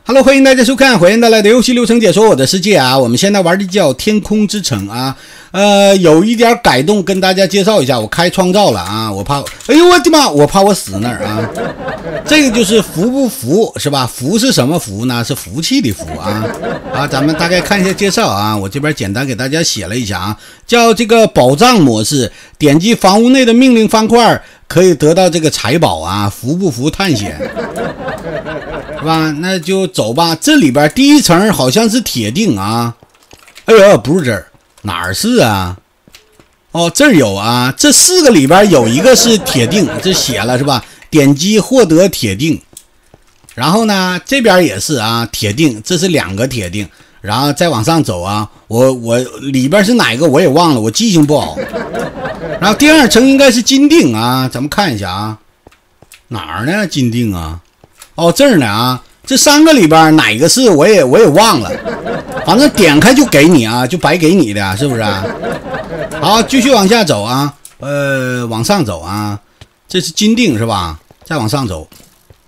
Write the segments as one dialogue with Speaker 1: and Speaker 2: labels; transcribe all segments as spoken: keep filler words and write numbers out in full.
Speaker 1: Hello， 欢迎大家收看火焰带来的游戏流程解说我的世界啊！我们现在玩的叫天空之城啊，呃，有一点改动，跟大家介绍一下。我开创造了啊，我怕，哎呦我的妈，我怕我死那儿啊！这个就是福不福是吧？福是什么福呢？是福气的福啊！啊，咱们大概看一下介绍啊，我这边简单给大家写了一下啊，叫这个宝藏模式，点击房屋内的命令方块可以得到这个财宝啊，福不福探险。是吧？那就走吧。这里边第一层好像是铁定啊。哎呦，不是这儿，哪儿是啊？哦，这儿有啊。这四个里边有一个是铁定，这写了是吧？点击获得铁定。然后呢，这边也是啊，铁定，这是两个铁定。然后再往上走啊，我我里边是哪个我也忘了，我记性不好。然后第二层应该是金定啊，咱们看一下啊，哪儿呢？金定啊。哦，这儿呢啊，这三个里边哪个是我也我也忘了，反正点开就给你啊，就白给你的，是不是啊？好，继续往下走啊，呃，往上走啊，这是金定是吧？再往上走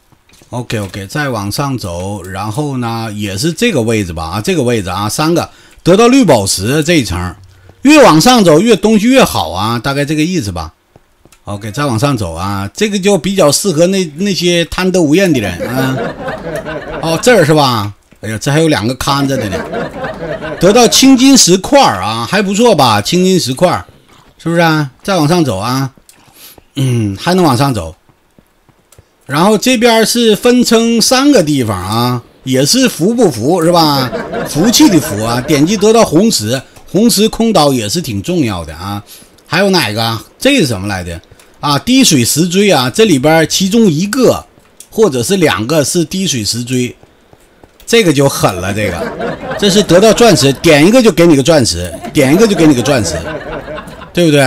Speaker 1: ，OK OK， 再往上走，然后呢也是这个位置吧啊，这个位置啊，三个得到绿宝石这一层，越往上走越东西越好啊，大概这个意思吧。OK， 再往上走啊，这个就比较适合那那些贪得无厌的人啊。哦，这儿是吧？哎呀，这还有两个看着的呢。得到青金石块啊，还不错吧？青金石块，是不是啊？再往上走啊，嗯，还能往上走。然后这边是分成三个地方啊，也是福不福是吧？福气的福啊，点击得到红石，红石空岛也是挺重要的啊。还有哪个？这是什么来的？啊，滴水石锥啊，这里边其中一个或者是两个是滴水石锥，这个就狠了。这个，这是得到钻石，点一个就给你个钻石，点一个就给你个钻石，对不对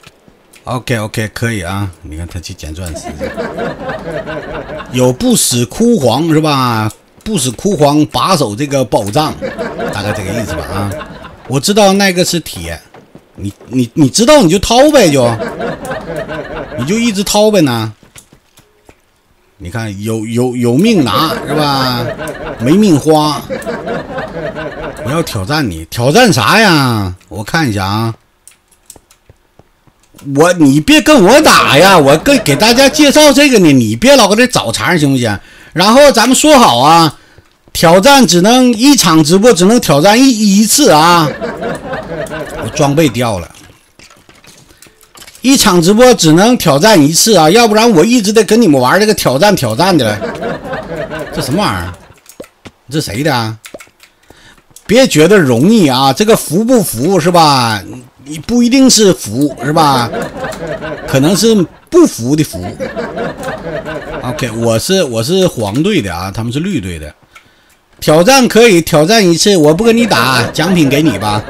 Speaker 1: ？OK OK， 可以啊。你看他去捡钻石，有不死枯黄是吧？不死枯黄把守这个宝藏，大概这个意思吧啊。我知道那个是铁，你你你知道你就掏呗就。你就一直掏呗呢，你看有有有命拿是吧？没命花。我要挑战你，挑战啥呀？我看一下啊。我你别跟我打呀，我跟给大家介绍这个呢，你别老搁这找茬行不行？然后咱们说好啊，挑战只能一场直播只能挑战一一次啊。我装备掉了。一场直播只能挑战一次啊，要不然我一直得跟你们玩这个挑战挑战的了。这什么玩意儿？这谁的啊？别觉得容易啊，这个服不服是吧？你不一定是服是吧？可能是不服的服。OK， 我是我是黄队的啊，他们是绿队的。挑战可以挑战一次，我不跟你打，奖品给你吧。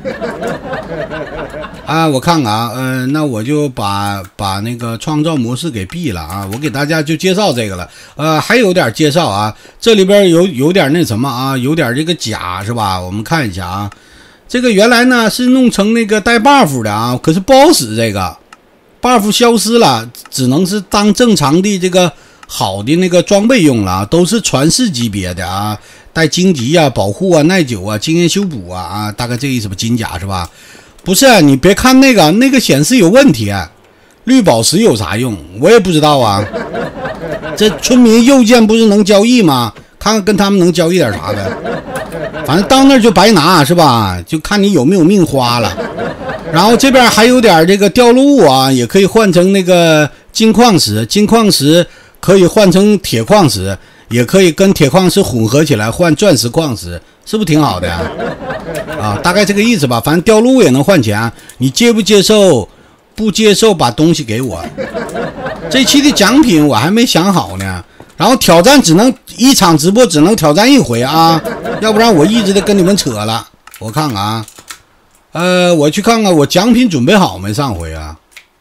Speaker 1: 啊，我看看啊，呃，那我就把把那个创造模式给闭了啊，我给大家就介绍这个了，呃，还有点介绍啊，这里边有有点那什么啊，有点这个假是吧？我们看一下啊，这个原来呢是弄成那个带 buff 的啊，可是不好使，这个 buff 消失了，只能是当正常的这个好的那个装备用了啊，都是传世级别的啊，带荆棘啊、保护啊、耐久啊、经验修补啊啊，大概这意思吧，金甲是吧？不是啊，你别看那个，那个显示有问题啊。绿宝石有啥用？我也不知道啊。这村民右键不是能交易吗？看看跟他们能交易点啥呗。反正到那儿就白拿是吧？就看你有没有命花了。然后这边还有点这个掉落物啊，也可以换成那个金矿石，金矿石可以换成铁矿石，也可以跟铁矿石混合起来换钻石矿石。是不是挺好的呀？啊，大概这个意思吧。反正掉落物也能换钱，你接不接受？不接受，把东西给我。这期的奖品我还没想好呢。然后挑战只能一场直播只能挑战一回啊，要不然我一直得跟你们扯了。我看看啊，呃，我去看看我奖品准备好没？上回啊，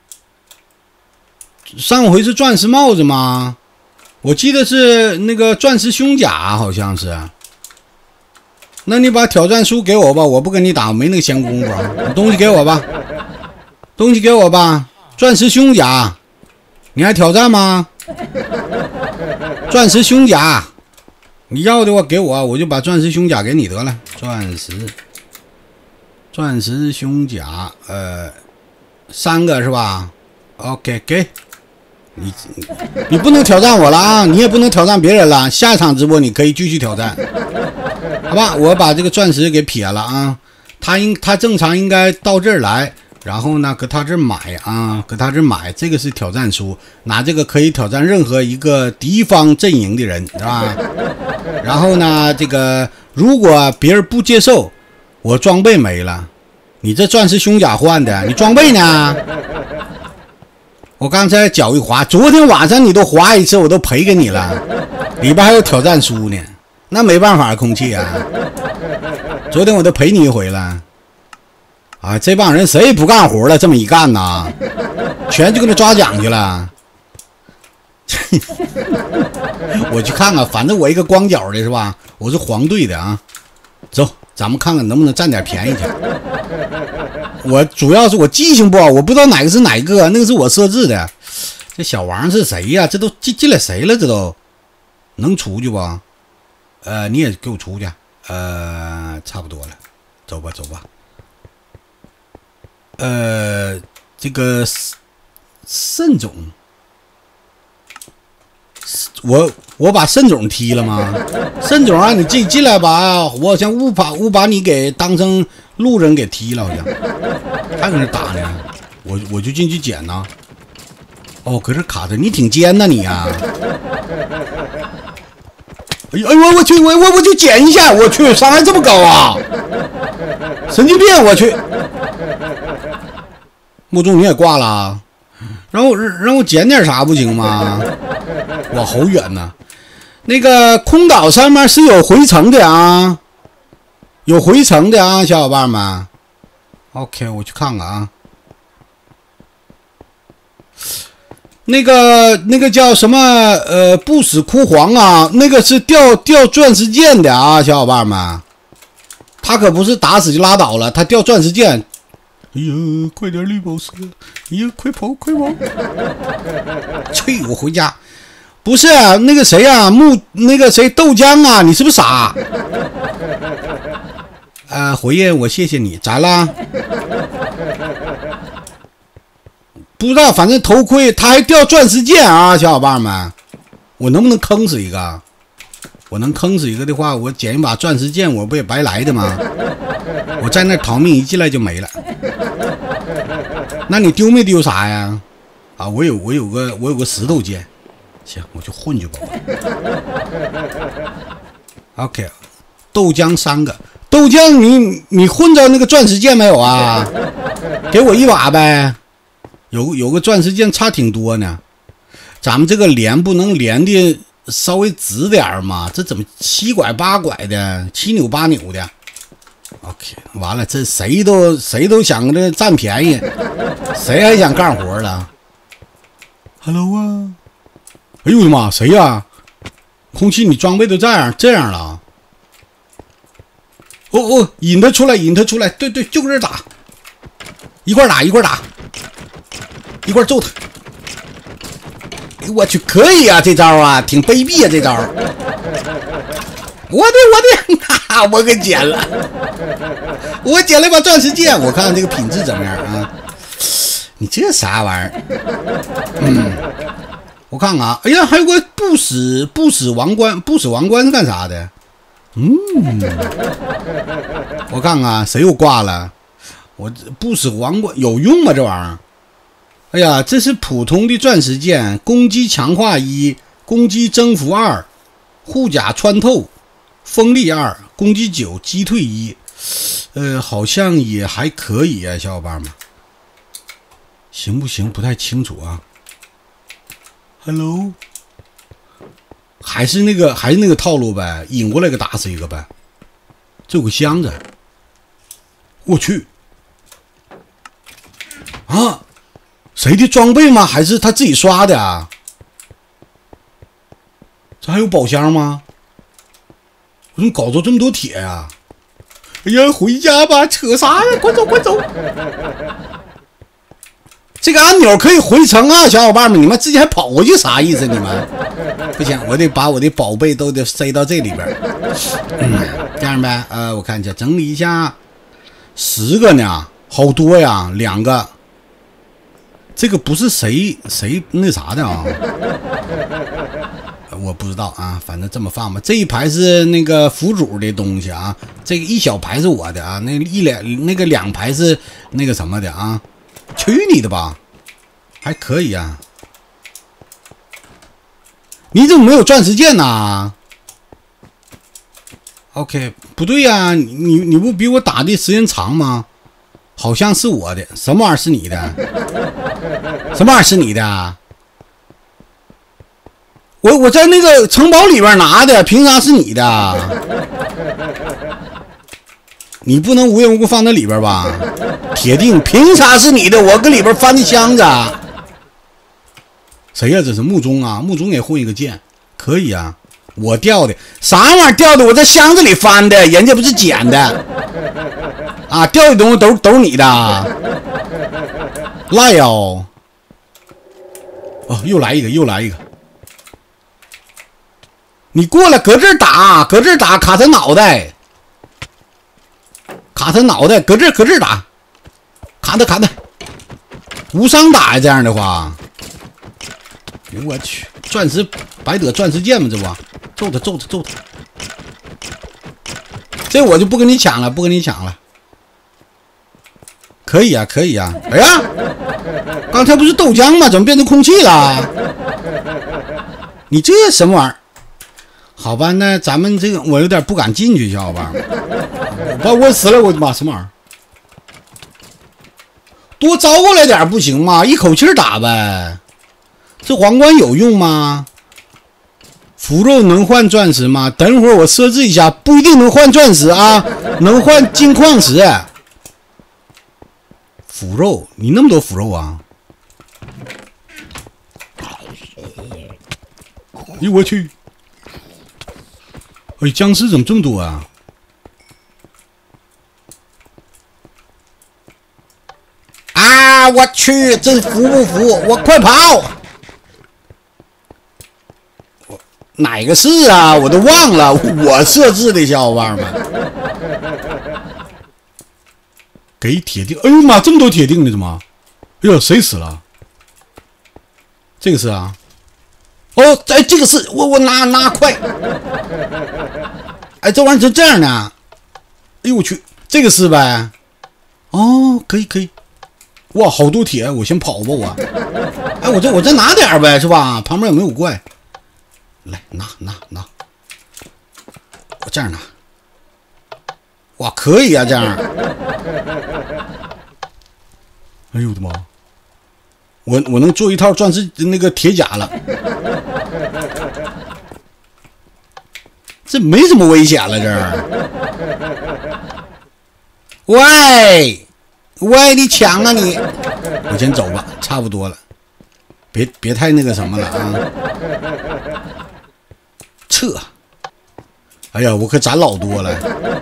Speaker 1: 上回是钻石帽子吗？我记得是那个钻石胸甲，好像是。那你把挑战书给我吧，我不跟你打，我没那个闲工夫。你东西给我吧，东西给我吧。钻石胸甲，你还挑战吗？钻石胸甲， 你要的话给我，我就把钻石胸甲给你得了。钻石，钻石胸甲，呃，三个是吧 ？OK， 给你，你不能挑战我了啊！你也不能挑战别人了。下一场直播你可以继续挑战，好吧？我把这个钻石给撇了啊。他应他正常应该到这儿来，然后呢，搁他这儿买啊，搁他这儿买，这个是挑战书，拿这个可以挑战任何一个敌方阵营的人，是吧？然后呢，这个如果别人不接受，我装备没了，你这钻石胸甲换的，你装备呢？我刚才脚一滑，昨天晚上你都滑一次，我都赔给你了，里边还有挑战书呢，那没办法，空气啊，昨天我都赔你一回了。啊，这帮人谁也不干活了，这么一干呐，全就给他抓奖去了。我去看看，反正我一个光脚的是吧？我是黄队的啊。走，咱们看看能不能占点便宜去。我主要是我记性不好，我不知道哪个是哪个，那个是我设置的。这小王是谁呀？这都进进来谁了？这都能出去不？呃，你也给我出去。呃，差不多了，走吧，走吧。呃，这个慎总。我我把慎总踢了吗？慎总啊，你自己进来吧，我好像误把误把你给当成路人给踢了，好像还搁那打呢，我我就进去捡呢。哦，搁这卡着，你挺尖呐你呀、啊！哎呦哎呦我去我我我去捡一下，我去伤害这么高啊！神经病，我去！木中你也挂了、啊，让我让我捡点啥不行吗？哇，好远呐！那个空岛上面是有回程的啊，有回程的啊，小伙伴们。OK， 我去看看啊。那个那个叫什么呃不死枯黄啊，那个是掉掉钻石剑的啊，小伙伴们。他可不是打死就拉倒了，他掉钻石剑。哎呀，快点绿宝石！哎呀，快跑快跑！去，我回家。不是、啊、那个谁啊，木那个谁豆浆啊，你是不是傻？呃，回应我谢谢你，咋啦？不知道，反正头盔他还掉钻石剑啊，小伙伴们，我能不能坑死一个？我能坑死一个的话，我捡一把钻石剑，我不也白来的吗？我在那逃命，一进来就没了。那你丢没丢啥呀？啊，我有我有个我有个石头剑。行，我就混去吧。OK， 豆浆三个，豆浆你你混着那个钻石剑没有啊？给我一把呗。有有个钻石剑差挺多呢。咱们这个连不能连的稍微直点吗？这怎么七拐八拐的，七扭八扭的 ？OK， 完了，这谁都谁都想着占便宜，谁还想干活了 ？Hello 啊！哎呦我的妈，谁呀、啊？空气，你装备都这样这样了？哦哦，引他出来，引他出来，对对，就搁这打，一块打一块打，一块揍他。哎我去，可以啊，这招啊，挺卑鄙啊，这招。我的我的，哈哈，我给捡了，我捡了一把钻石剑，我看看这个品质怎么样啊？你这啥玩意儿？嗯。我看看啊，哎呀，还有个不死不死王冠，不死王冠是干啥的？嗯，我看看谁又挂了？我不死王冠有用吗？这玩意儿？哎呀，这是普通的钻石剑，攻击强化一，攻击征服二，护甲穿透，锋利二，攻击九，击退一。呃，好像也还可以啊，小伙伴们，行不行？不太清楚啊。Hello， 还是那个还是那个套路呗，引过来给打死一个呗。这有个箱子，我去啊！谁的装备吗？还是他自己刷的啊？这还有宝箱吗？我怎么搞着这么多铁呀、啊？哎呀，回家吧，扯啥呀？快走快走！这个按钮可以回城啊，小伙伴们，你们自己还跑过去啥意思？你们不行，我得把我的宝贝都得塞到这里边。嗯，这样呗，呃，我看一下，整理一下，十个呢，好多呀，两个。这个不是谁谁那啥的啊？我不知道啊，反正这么放吧。这一排是那个辅助的东西啊，这个一小排是我的啊，那一两那个两排是那个什么的啊？去你的吧，还可以啊。你怎么没有钻石剑呢 ？OK， 不对呀、啊，你你不比我打的时间长吗？好像是我的，什么玩意儿是你的？什么玩意儿是你的？我我在那个城堡里边拿的，凭啥是你的？你不能无缘无故放在里边吧？铁定，凭啥是你的？我搁里边翻的箱子。谁呀、啊？这是穆宗啊！穆宗也混一个剑，可以啊。我掉的啥玩意儿掉的？我在箱子里翻的，人家不是捡的。啊，掉的东西都都是你的，赖哦！哦，又来一个，又来一个！你过来，搁这儿打，搁这儿打，卡他脑袋，卡他脑袋，搁这儿搁这儿打，卡他卡他，无伤打呀！这样的话，我去，钻石白得钻石剑嘛，这不，揍他揍他揍他！这我就不跟你抢了，不跟你抢了。可以啊，可以啊！哎呀，刚才不是豆浆吗？怎么变成空气了？你这什么玩意儿？好吧，那咱们这个我有点不敢进去，小伙伴。我我死了，我的妈，什么玩意儿？多招过来点不行吗？一口气打呗。这皇冠有用吗？符肉能换钻石吗？等会儿我设置一下，不一定能换钻石啊，能换金矿石。腐肉，你那么多腐肉啊！哎呦我去！哎，僵尸怎么这么多啊？啊！我去，这服不服？我快跑！我哪个是啊？我都忘了，我设置的，小伙伴们。给铁锭，哎呦妈，这么多铁锭呢？怎么？哎呦，谁死了？这个是啊。哦，哎，这个是我我拿拿快。哎，这玩意儿就这样呢。哎呦我去，这个是呗？哦，可以可以。哇，好多铁，我先跑吧我。哎，我这我再拿点呗，是吧？旁边有没有怪？来，拿拿拿。我这样拿。哇，可以啊，这样。哎呦我的妈！我我能做一套钻石那个铁甲了，这没什么危险了，这儿。喂喂，你抢啊你！我先走吧，差不多了，别别太那个什么了啊！撤！哎呀，我可攒老多了。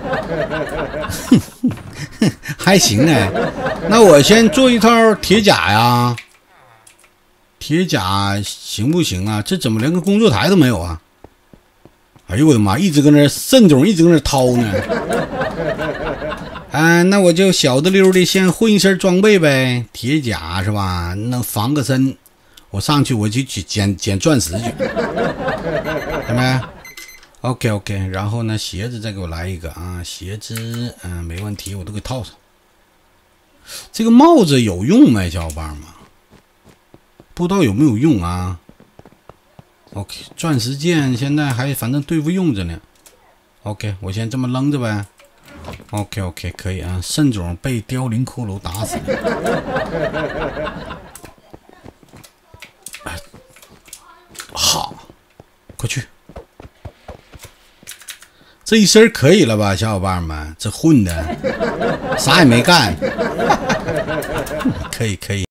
Speaker 1: 还行哎，那我先做一套铁甲呀。铁甲行不行啊？这怎么连个工作台都没有啊？哎呦我的妈！一直搁那慎总一直搁那掏呢。啊，那我就小的溜的先混一身装备呗，铁甲是吧？能防个身。我上去我就去捡捡钻石去，看没 ？OK OK， 然后呢，鞋子再给我来一个啊，鞋子嗯、呃、没问题，我都给套上。这个帽子有用没，小伙伴们？不知道有没有用啊 ？OK， 钻石剑现在还反正对付用着呢。OK， 我先这么扔着呗。OK OK， 可以啊。慎总被凋零骷髅打死了。哎，好，快去！这一身可以了吧，小伙伴们？这混的啥也没干，可以可以。